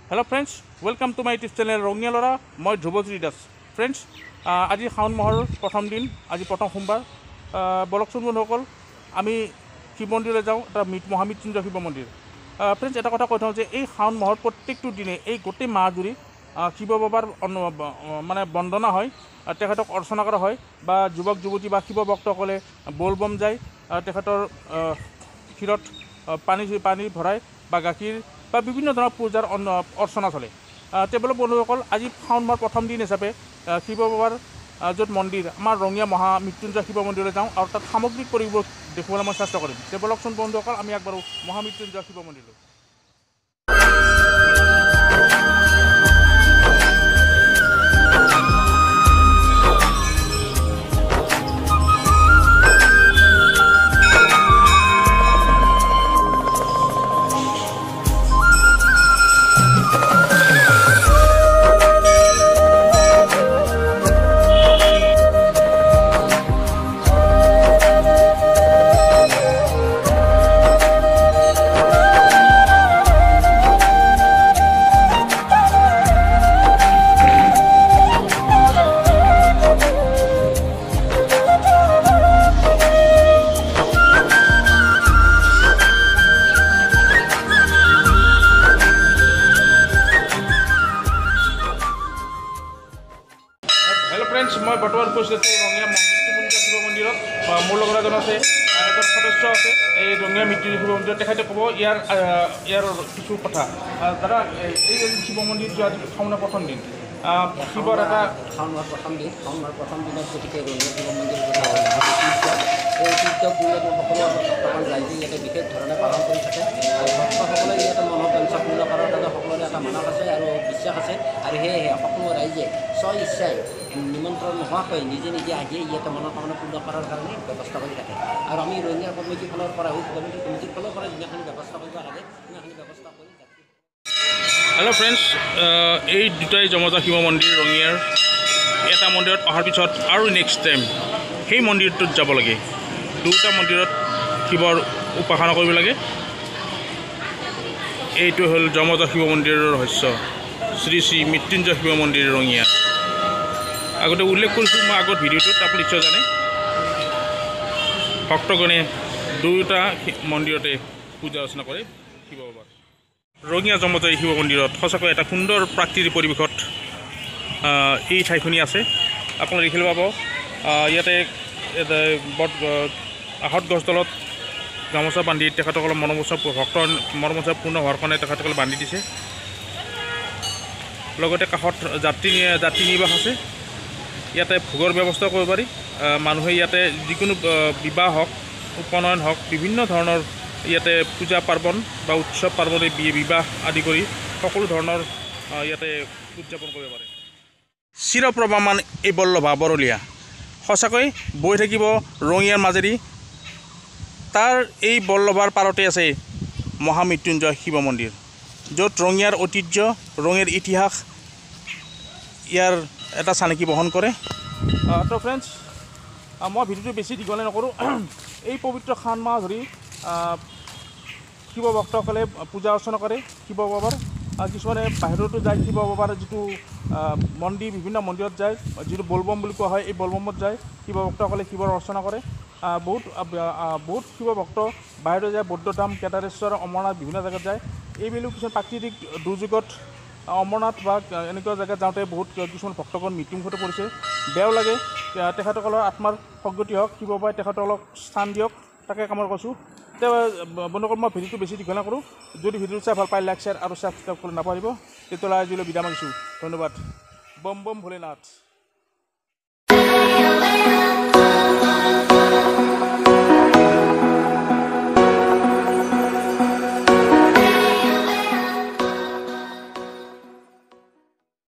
Hello friends, welcome to my YouTube channel Rongnia Lora. Moi Dhruwajyoti Das. Friends, আজি শাওন মাহৰ প্ৰথম দিন, আজি প্ৰথম সোমবাৰ। বলকচোন বন্ধুসকল, আমি শিৱ মন্দিৰলৈ যাওঁ, এটা মহামৃত্যুঞ্জয় শিৱ মন্দিৰ। ফ্ৰেণ্ডছ, এটা কথা কৈ থওঁ যে এই শাওন মাহৰ প্ৰত্যেকটো দিনে এই গোটেই মাহ জুৰি শিৱ বাবাৰ মানে বন্দনা হয়, তেখেতক অৰ্চনা কৰা হয়, বা যুৱক যুৱতী বা শিৱ ভক্তসকলে বলবম যায়, তেখেতৰ ক্ষীৰত পানী ভৰাই বা গাখীৰ বা বিভিন্ন ধৰণৰ পূজাৰ অৰ্চনা চলে। টেবুলৰ বন্ধুসকল, আজি শাওন মাহৰ প্ৰথম দিন হিচাপে শিৱ বাবাৰ য'ত মন্দিৰ আমাৰ ৰঙিয়া মহামৃত্যুঞ্জয় শিৱ মন্দিৰলৈ যাওঁ আৰু তাত সামগ্ৰিক পৰিৱেশ দেখুৱাবলৈ মই চেষ্টা কৰিম। টেবুলকচোন বন্ধুসকল, আমি আগবাঢ়ো মহামৃত্যুঞ্জয় শিৱ মন্দিৰলৈ। মই বৰ্তমান উপস্থিত আছোঁ ৰঙিয়া মৃত্যুঞ্জয় শিৱ মন্দিৰত। মোৰ লগত এজন আছে, এজন সদস্য আছে এই ৰঙিয়া মৃত্যুঞ্জয় শিৱ মন্দিৰত। তেখেতে ক'ব ইয়াৰ কিছু কথা। দাদা, এই শিৱ মন্দিৰটো আজি শাওনৰ প্ৰথম দিন, শিৱৰ এটা শাওনৰ প্ৰথম দিনত গতিকে ৰঙিয়া শিৱ মন্দিৰ এই ঐতিহ্যপূৰ্ণ সকলো ভক্তসকল ৰাইজে ইয়াতে বিশেষ ধৰণে পালন কৰি থাকে আৰু ভক্তসকলে ইয়াতে মনৰ বাঞ্ছা পূৰ্ণ কৰাৰ কাৰণে সকলোৰে এটা মানস আছে আৰু বিশ্বাস আছে, আৰু সেয়েহে সকলো ৰাইজে স্ব ইচ্ছাই নিমন্ত্ৰণ নোহোৱাকৈ নিজে নিজে আহিয়ে ইয়াতে মনৰ কামনা পূৰ্ণ কৰাৰ কাৰণে ব্যৱস্থা কৰি থাকে। আৰু আমি ৰঙিয়া কমিটিৰ ফালৰ পৰা কমিটিৰ ফালৰ পৰা যিমানখিনি ব্যৱস্থা কৰিব লাগে সিমানখিনি ব্যৱস্থা কৰি থাকে। হেল্ল' ফ্ৰেণ্ডছ, এই দুটাই যমজা শিৱ মন্দিৰ ৰঙিয়াৰ। এটা মন্দিৰত অহাৰ পিছত আৰু নেক্সট টাইম সেই মন্দিৰটোত যাব লাগে। দুটা মন্দিৰত শিৱৰ উপাসনা কৰিব লাগে। এইটো হ'ল যমজা শিৱ মন্দিৰৰ ৰহস্য, শ্ৰী শ্ৰী মৃত্যুঞ্জয় শিৱ মন্দিৰ ৰঙিয়া। আগতে উল্লেখ কৰিছোঁ মই আগত ভিডিঅ'টোত, আপুনি নিশ্চয় জানে। ভক্তগণে দুয়োটা মন্দিৰতে পূজা অৰ্চনা কৰে শিৱ বাবাৰ। ৰঙিয়া যমজা শিৱ মন্দিৰত সঁচাকৈ এটা সুন্দৰ প্ৰাকৃতিক পৰিৱেশত এই ঠাইখিনি আছে। আপোনালোকে দেখিব পাব ইয়াতে আহত গছডালত গামোচা বান্ধি তেখেতসকলৰ ভক্তৰ মনোবাঞ্ছা পূৰ্ণ হোৱাৰ কাৰণে তেখেতসকলে বান্ধি দিছে। লগতে কাষত যাত্ৰী নিবাস আছে। ইয়াতে ভোগৰ ব্যৱস্থা কৰিব পাৰি। মানুহে ইয়াতে যিকোনো বিবাহ হওক, উপনয়ন হওক, বিভিন্ন ধৰণৰ ইয়াতে পূজা পাৰ্বণ বা উৎসৱ পাৰ্বণে বিবাহ আদি কৰি সকলো ধৰণৰ ইয়াতে উদযাপন কৰিব পাৰে। চিৰপ্ৰভামান এই বল্লভা বৰলীয়া সঁচাকৈ বৈ থাকিব ৰঙিয়াৰ মাজেদি। তাৰ এই বল্লভাৰ পাৰতে আছে মহামৃত্যুঞ্জয় শিৱ মন্দিৰ, য'ত ৰঙিয়াৰ ঐতিহ্য, ৰঙিয়াৰ ইতিহাস ইয়াৰ এটা চানেকি বহন কৰে। তো ফ্ৰেণ্ডছ, মই ভিডিঅ'টো বেছি দীঘলে নকৰোঁ। এই পবিত্ৰ শাওন মাহ ধৰি শিৱ ভক্তসকলে পূজা অৰ্চনা কৰে শিৱ বাবাৰ। কিছুমানে বাহিৰতো যায়, শিৱ বাবাৰ যিটো মন্দিৰ, বিভিন্ন মন্দিৰত যায়, যিটো বলবম বুলি কোৱা হয়, এই বলবমত যায় শিৱ ভক্তসকলে শিৱৰ অৰ্চনা কৰে। বহুত শিৱ ভক্ত বাহিৰলৈ যায়, বৌদ্ধধাম, কেদাৰেশ্বৰ, অমৰনাথ, বিভিন্ন জেগাত যায়। এইবিলাক কিছুমান প্ৰাকৃতিক দুৰ্যোগত অমৰনাথ বা এনেকুৱা জেগাত যাওঁতে বহুত কিছুমান ভক্তগণ মৃত্যুমুখতো পৰিছে। বেয়াও লাগে। তেখেতসকলৰ আত্মাৰ সদ্গতি হওক, শিৱ বাবাই তেখেতসকলক স্থান দিয়ক, তাকে কামনা কৰিছোঁ। বন্ধুসকল, মই ভিডিঅ'টো বেছি দীঘল নকৰোঁ। যদি ভিডিঅ'টো চাই ভাল পায় লাইক, শ্বেয়াৰ আৰু ছাবস্ক্ৰাইব কৰি নাপাহৰিব। তেতিয়াহ'লে আজিলৈ বিদায় মাগিছোঁ। ধন্যবাদ। বম বম ভোলেনাথ।